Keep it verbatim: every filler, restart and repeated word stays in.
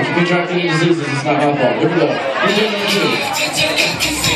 contracting any diseases. It's not my fault. Here we go.